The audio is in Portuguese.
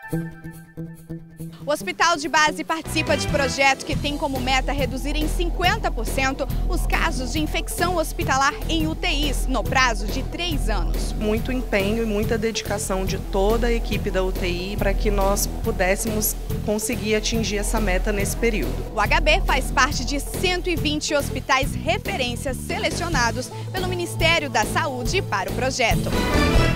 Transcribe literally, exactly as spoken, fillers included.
O Hospital de Base participa de projeto que tem como meta reduzir em cinquenta por cento os casos de infecção hospitalar em U T Is, no prazo de três anos. Muito empenho e muita dedicação de toda a equipe da U T I para que nós pudéssemos conseguir atingir essa meta nesse período. O H B faz parte de cento e vinte hospitais referências selecionados pelo Ministério da Saúde para o projeto.